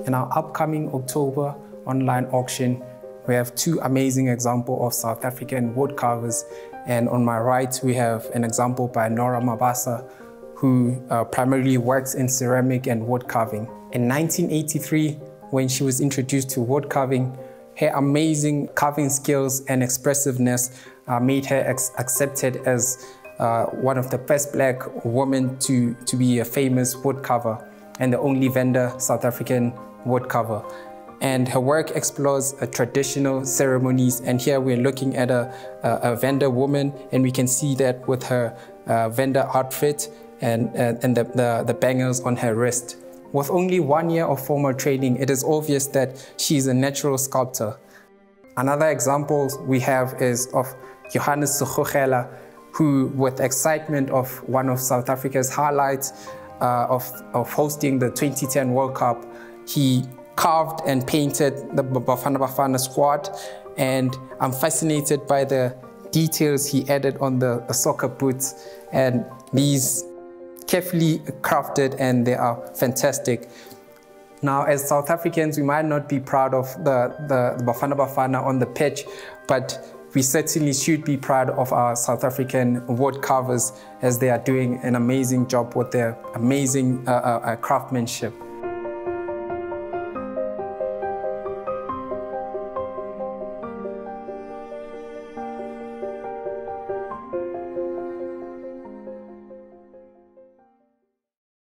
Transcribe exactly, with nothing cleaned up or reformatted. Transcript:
In our upcoming October online auction, we have two amazing examples of South African wood carvers. And on my right, we have an example by Nora Mabasa, who uh, primarily works in ceramic and wood carving. In nineteen eighty-three, when she was introduced to wood carving, her amazing carving skills and expressiveness uh, made her accepted as uh, one of the first black women to, to be a famous wood carver and the only vendor South African wood carver. And her work explores uh, traditional ceremonies, and here we're looking at a, a, a vendor woman, and we can see that with her uh, vendor outfit and, uh, and the, the, the bangles on her wrist. With only one year of formal training, it is obvious that she's a natural sculptor. Another example we have is of Johannes Sekgogela, who, with excitement of one of South Africa's highlights uh, of, of hosting the twenty ten World Cup, he carved and painted the Bafana Bafana squad, and I'm fascinated by the details he added on the, the soccer boots, and these carefully crafted, and they are fantastic. Now, as South Africans, we might not be proud of the, the, the Bafana Bafana on the pitch, but we certainly should be proud of our South African wood carvers, as they are doing an amazing job with their amazing uh, uh, craftsmanship.